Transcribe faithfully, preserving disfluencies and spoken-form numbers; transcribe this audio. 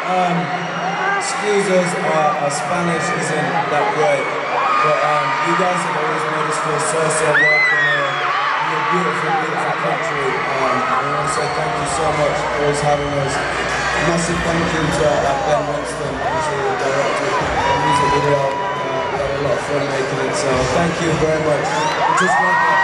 Um, excuse us, our, our Spanish isn't that great, but um, you guys have always made us feel so, so welcome here in your beautiful, beautiful country. Um, I want to say thank you so much for always having us. A massive thank you to uh, Ben Winston, who's the director of the music video. Uh, we had a lot of fun making it, so thank you very much. Just